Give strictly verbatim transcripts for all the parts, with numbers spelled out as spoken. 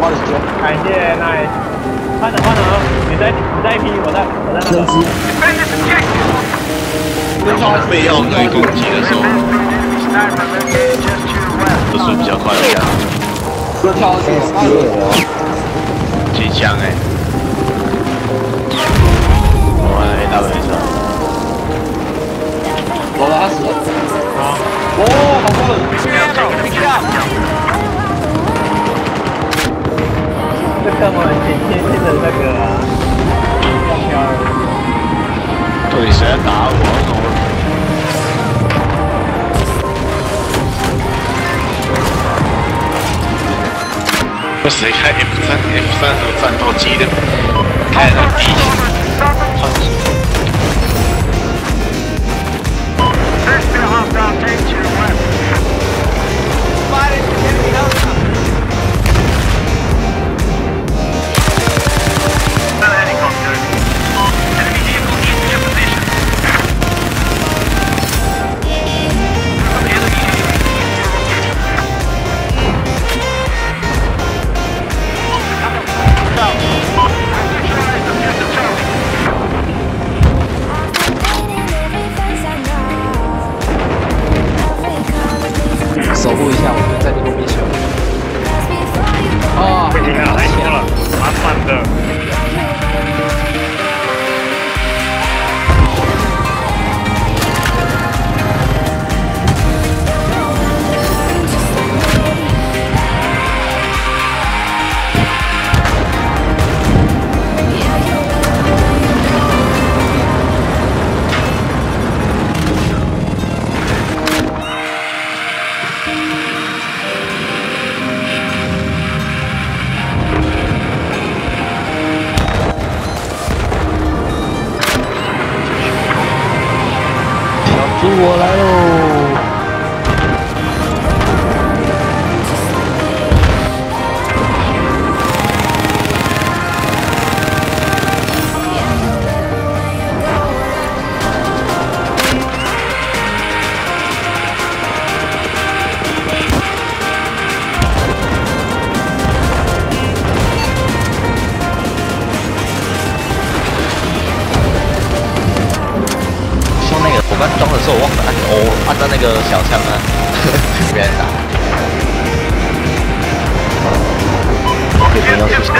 帮你救。 感谢 nice。换了换了，你在你在一批，我在我在那个。 当被要可以攻击的时候，不是比较快一点。 这跳去， 机枪哎，我玩 A W 车， 我拉死了。 好， 哦，好快！ 这跟我们前天线的那个目标。 到底谁在打我？那谁开 F 三 F 三和战斗机的？开了第一超级。 守护一下，我们在这个地球。 哦，太强了，太强了，满满的。 猪我来喽！ 我刚装的时候我忘了按O，按照那个小枪啊，别人打。这边要出。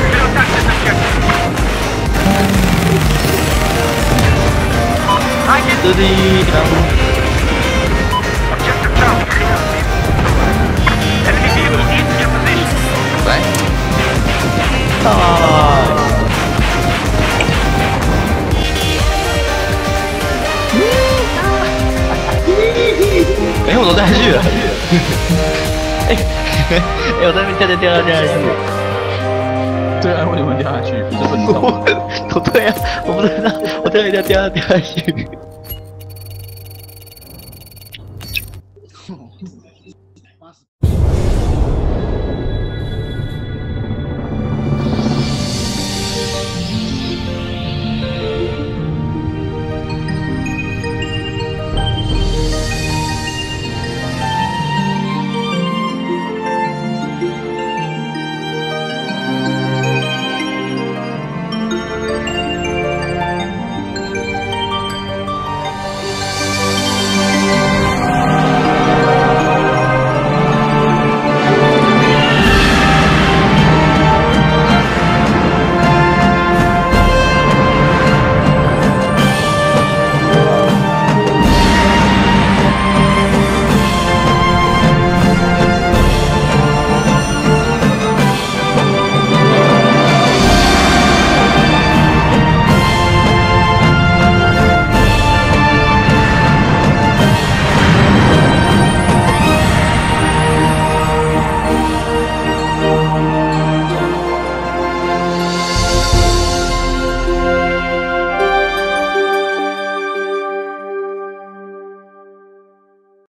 这里当。来。啊！哎，我都掉下去了！哎，哎，我在那边掉掉掉掉下去。 对啊，为什么掉下去？你这笨蛋！ 我对啊，我不知道，我掉一掉掉掉下去。